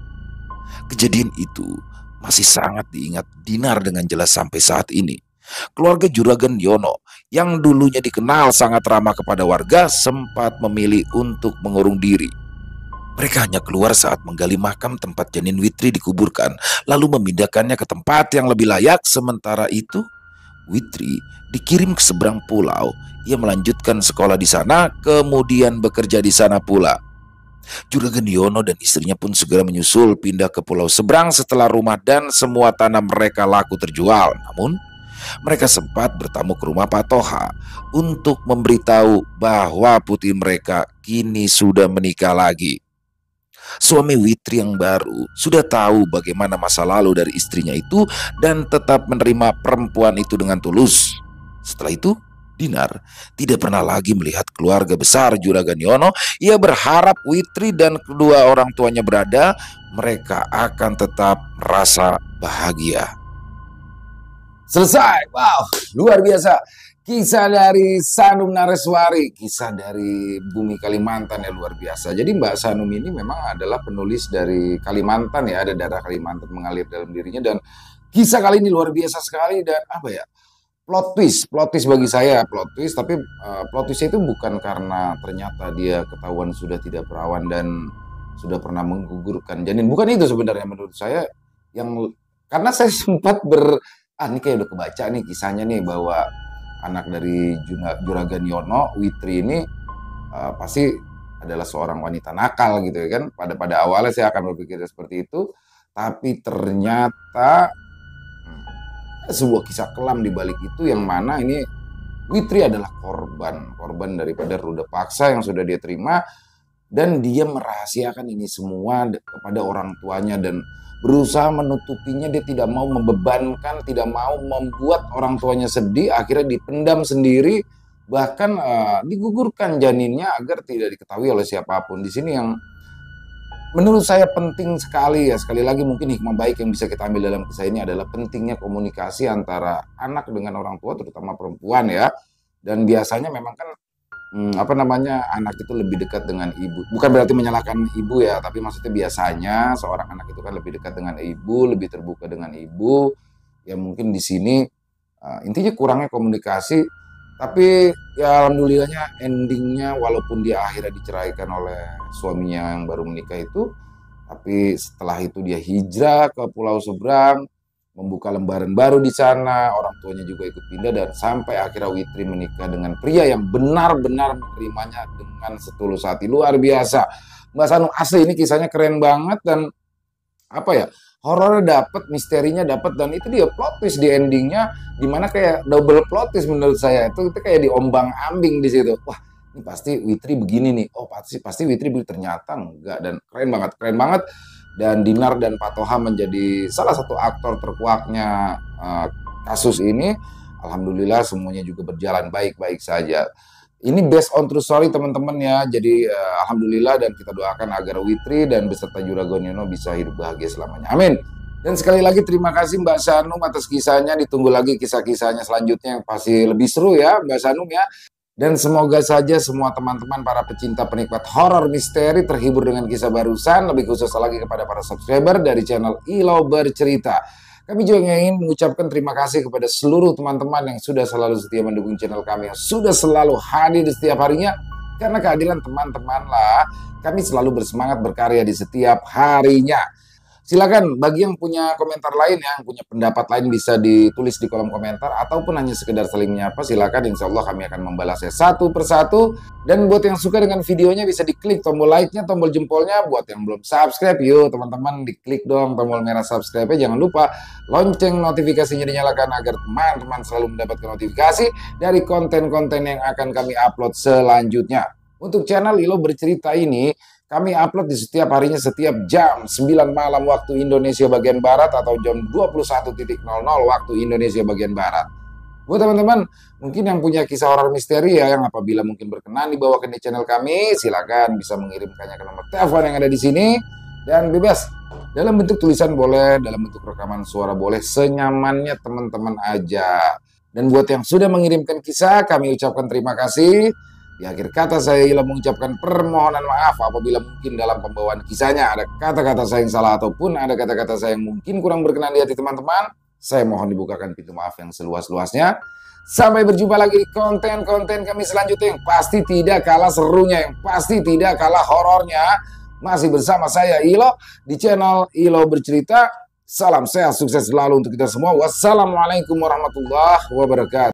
Kejadian itu masih sangat diingat Dinar dengan jelas sampai saat ini. Keluarga Juragan Yono yang dulunya dikenal sangat ramah kepada warga sempat memilih untuk mengurung diri. Mereka hanya keluar saat menggali makam tempat janin Witri dikuburkan, lalu memindahkannya ke tempat yang lebih layak. Sementara itu, Witri dikirim ke seberang pulau. Ia melanjutkan sekolah di sana, kemudian bekerja di sana pula. Juragan Yono dan istrinya pun segera menyusul pindah ke pulau seberang setelah rumah dan semua tanah mereka laku terjual. Namun, mereka sempat bertamu ke rumah Patoha untuk memberitahu bahwa putri mereka kini sudah menikah lagi. Suami Witri yang baru sudah tahu bagaimana masa lalu dari istrinya itu dan tetap menerima perempuan itu dengan tulus. Setelah itu, Dinar tidak pernah lagi melihat keluarga besar Juragan Yono. Ia berharap Witri dan kedua orang tuanya berada, mereka akan tetap merasa bahagia. Selesai. Wow, luar biasa. Kisah dari Sanum Nareswari, kisah dari bumi Kalimantan ya, luar biasa. Jadi Mbak Sanum ini memang adalah penulis dari Kalimantan ya, ada darah Kalimantan mengalir dalam dirinya, dan kisah kali ini luar biasa sekali. Dan apa ya, plot twist bagi saya, plot twist. Tapi plot twist itu bukan karena ternyata dia ketahuan sudah tidak perawan dan sudah pernah menggugurkan janin. Bukan itu sebenarnya menurut saya, yang karena saya sempat ini kayak udah kebaca nih kisahnya nih, bahwa anak dari Juragan Yono, Witri ini pasti adalah seorang wanita nakal gitu ya kan. Pada awalnya saya akan berpikir seperti itu, tapi ternyata sebuah kisah kelam di balik itu, yang mana ini Witri adalah korban daripada ruda paksa yang sudah dia terima, dan dia merahasiakan ini semua kepada orang tuanya dan berusaha menutupinya. Dia tidak mau membebankan, tidak mau membuat orang tuanya sedih, akhirnya dipendam sendiri, bahkan digugurkan janinnya agar tidak diketahui oleh siapapun. Di sini yang menurut saya penting sekali ya, sekali lagi mungkin hikmah baik yang bisa kita ambil dalam kisah ini adalah pentingnya komunikasi antara anak dengan orang tua, terutama perempuan ya. Dan biasanya memang kan anak itu lebih dekat dengan ibu. Bukan berarti menyalahkan ibu ya, tapi maksudnya biasanya seorang anak itu kan lebih dekat dengan ibu, lebih terbuka dengan ibu. Ya mungkin di sini intinya kurangnya komunikasi. Tapi ya alhamdulillahnya endingnya, walaupun dia akhirnya diceraikan oleh suaminya yang baru menikah itu, tapi setelah itu dia hijrah ke pulau seberang, membuka lembaran baru di sana, orang tuanya juga ikut pindah, dan sampai akhirnya Witri menikah dengan pria yang benar-benar menerimanya dengan setulus hati. Luar biasa. Mbak Sanum asli ini kisahnya keren banget, dan apa ya, horornya dapet, misterinya dapet, dan itu dia plot twist di endingnya, dimana kayak double plot twist menurut saya. Itu kayak diombang-ambing di situ. Wah, ini pasti Witri begini nih. Oh, pasti Witri begini. Ternyata enggak, dan keren banget. Dan Dinar dan Patoha menjadi salah satu aktor terkuaknya kasus ini. Alhamdulillah semuanya juga berjalan baik-baik saja. Ini based on true story teman-teman ya. Jadi alhamdulillah, dan kita doakan agar Witri dan beserta Juragan Yono bisa hidup bahagia selamanya. Amin. Dan sekali lagi terima kasih Mbak Sanum atas kisahnya. Ditunggu lagi kisah-kisahnya selanjutnya yang pasti lebih seru ya Mbak Sanum ya. Dan semoga saja semua teman-teman para pecinta penikmat horor misteri terhibur dengan kisah barusan. Lebih khusus lagi kepada para subscriber dari channel Ilau Bercerita. Kami juga ingin mengucapkan terima kasih kepada seluruh teman-teman yang sudah selalu setia mendukung channel kami, yang sudah selalu hadir di setiap harinya. Karena kehadiran teman-teman lah, kami selalu bersemangat berkarya di setiap harinya. Silakan bagi yang punya komentar lain, yang punya pendapat lain bisa ditulis di kolom komentar ataupun hanya sekedar saling menyapa. Silakan, insya Allah kami akan membalasnya satu persatu. Dan buat yang suka dengan videonya bisa diklik tombol like-nya, tombol jempolnya. Buat yang belum subscribe, yuk teman-teman diklik dong tombol merah subscribe-nya. Jangan lupa lonceng notifikasinya dinyalakan agar teman-teman selalu mendapatkan notifikasi dari konten-konten yang akan kami upload selanjutnya. Untuk channel Ilo Bercerita ini, kami upload di setiap harinya setiap jam 9 malam waktu Indonesia bagian Barat atau jam 21.00 waktu Indonesia bagian Barat. Buat teman-teman mungkin yang punya kisah horor misteri ya, yang apabila mungkin berkenan dibawakan di channel kami, silakan bisa mengirimkannya ke nomor telepon yang ada di sini. Dan bebas, dalam bentuk tulisan boleh, dalam bentuk rekaman suara boleh, senyamannya teman-teman aja. Dan buat yang sudah mengirimkan kisah, kami ucapkan terima kasih. Di akhir kata saya Ilo mengucapkan permohonan maaf apabila mungkin dalam pembawaan kisahnya ada kata-kata saya yang salah ataupun ada kata-kata saya yang mungkin kurang berkenan di hati teman-teman. Saya mohon dibukakan pintu maaf yang seluas-luasnya. Sampai berjumpa lagi di konten-konten kami selanjutnya yang pasti tidak kalah serunya, yang pasti tidak kalah horornya. Masih bersama saya Ilo di channel Ilo Bercerita. Salam sehat, sukses selalu untuk kita semua. Wassalamualaikum warahmatullahi wabarakatuh.